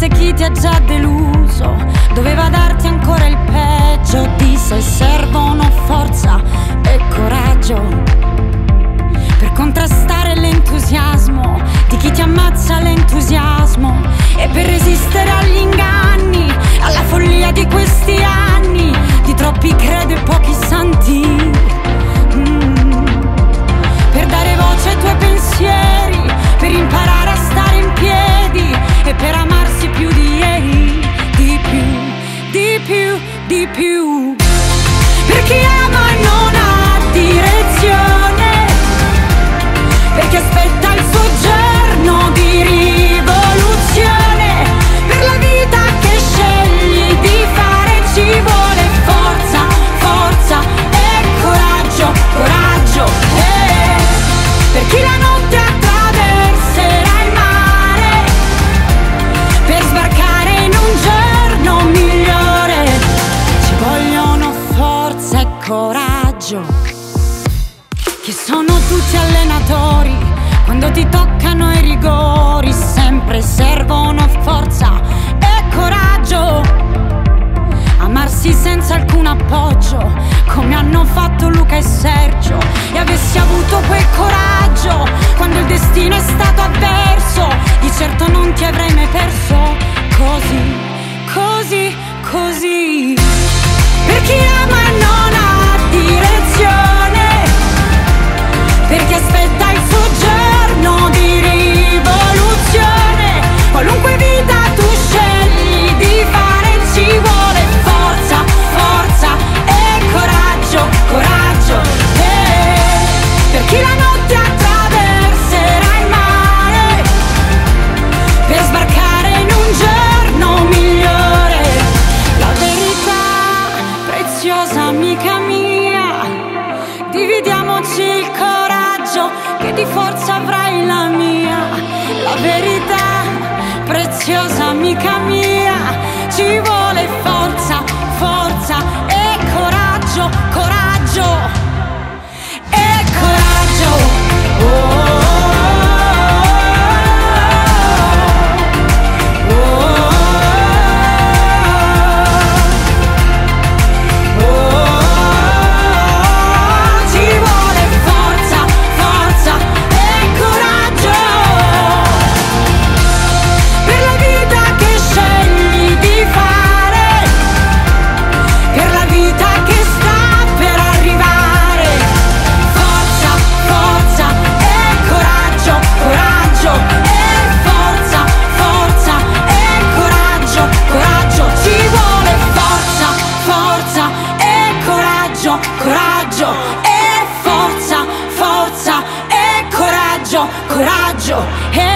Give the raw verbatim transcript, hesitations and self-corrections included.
forse chi ti ha già deluso doveva darti ancora il peggio di sé. Servono forza e coraggio per contrastare l'entusiasmo di chi ti ammazza l'entusiasmo, e per resistere agli inganni, alla follia di questi anni, di troppi credo e pochi santi. mm. Per dare voce ai tuoi pensieri, per imparare a stare in piedi e per amarsi più di ieri, di più, di più, di più. Per chi ama e non ha direzione, per chi aspetta il suo giorno di rivoluzione, per la vita che scegli di fare ci vuole forza, forza e coraggio, coraggio. eh. Per chi la notte attraverserà il mare, per sbarcare in un giorno migliore, ci vogliono forza e coraggio, che sono tutti allenatori quando ti toccano i rigori. Sempre servono forza e coraggio, amarsi senza alcun appoggio, come hanno fatto Luca e Sergio. E avessi avuto quel coraggio quando il destino è stato avverso, di certo non ti avrei mai perso. Così, così, così. Per chi ama e non ha direzione, per chi aspetta il suo giorno di rivoluzione, qualunque vita tu scegli di fare ci vuole forza, forza e coraggio, coraggio. eh. Per chi la notte attraverserà il mare, per sbarcare in un giorno migliore, la verità preziosa amica mia, dividiamoci il coraggio che di forza avrai la mia. La verità preziosa amica mia, ci vuole forza, forza e coraggio, coraggio e coraggio. Oh, oh, oh, oh, oh. Ci vuole forza, forza e coraggio, per la vita che scegli di fare, per la vita che sta per arrivare. Forza, forza e coraggio, coraggio e forza, forza e coraggio, coraggio. Ci vuole forza, forza e coraggio, coraggio e forza, forza e coraggio, coraggio e